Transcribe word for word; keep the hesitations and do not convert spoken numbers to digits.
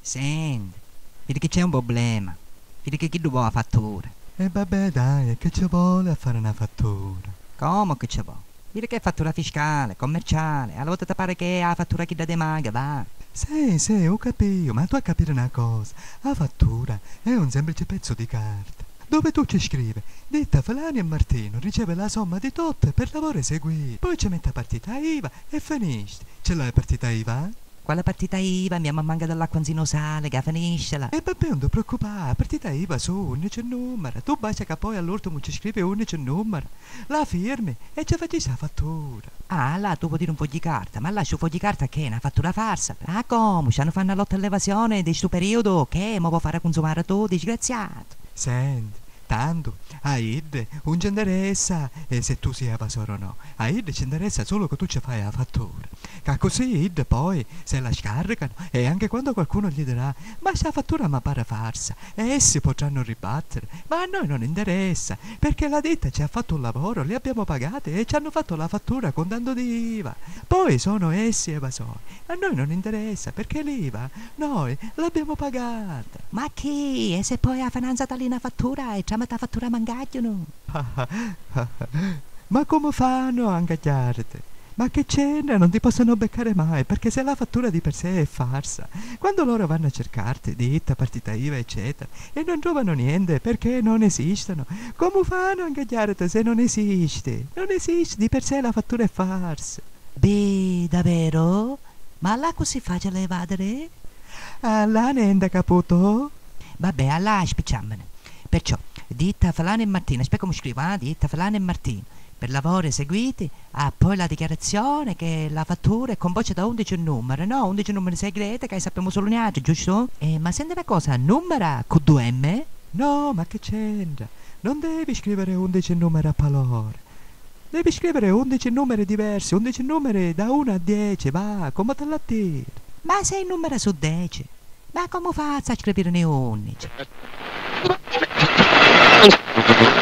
Senti, vedi che c'è un problema. Vedi che chi vuole la fattura. E vabbè dai, che ci vuole a fare una fattura? Come che ci vuole? Vedi che è fattura fiscale, commerciale. Allora ti pare che è la fattura chi da demaga, va? Sì, sì, ho capito, ma tu a capire una cosa. La fattura è un semplice pezzo di carta dove tu ci scrivi ditta Fulani e Martino riceve la somma di tot per lavoro eseguito. Poi ci mette la partita I V A e finisce. Ce l'hai partita I V A? Quella partita I V A, mia mamma manca dell'acquanzino sale, che finiscela. E vabbè, non ti preoccupare, partita I V A su unici numero. Tu basta che poi all'ultimo ci scrivi unici numero, la firmi e ci fai la fattura. Ah, là tu puoi dire un foglio di carta, ma là su foglio di carta che è una fattura farsa. Ah, come? Ci hanno fatto una lotta all'evasione di questo periodo, che mo può fare consumare tu, disgraziato. Senti, tanto a Id non ci interessa e se tu sei evasore o no. A Id ci interessa solo che tu ci fai la fattura. Che così Id poi se la scaricano e anche quando qualcuno gli dirà ma se la fattura mi pare farsa, e essi potranno ribattere. Ma a noi non interessa, perché la ditta ci ha fatto un lavoro, li abbiamo pagati e ci hanno fatto la fattura con tanto di I V A. Poi sono essi evasori. A noi non interessa, perché l'I V A noi l'abbiamo pagata. Ma chi? E se poi ha finanziata lì una fattura e ci ha messo la fattura a mangagliono? Ma come fanno a ingaggiarti? Ma che c'entra? Non ti possono beccare mai, perché se la fattura di per sé è farsa, quando loro vanno a cercarti, ditta, partita I V A, eccetera, e non trovano niente perché non esistono, come fanno a ingaggiarti se non esiste? Non esiste, di per sé la fattura è farsa. Beh, davvero? Ma là così facile evadere? Ah, là niente caputo? Vabbè, allà spicciammene. Perciò, ditta Fulani e Martino, aspetta come scrivo, eh? Ditta Fulani e Martino, per lavori eseguiti, ah, poi la dichiarazione che la fattura è composta da undici numeri, no? undici numeri segreti che sappiamo solo noi, giusto? Eh, ma senti una cosa, numera con due M? No, ma che c'entra? Non devi scrivere undici numeri a palore. Devi scrivere undici numeri diversi, undici numeri da uno a dieci, va, come te la dire. Ma sei numeri su dieci? Ma come faccio a scrivere ne undici?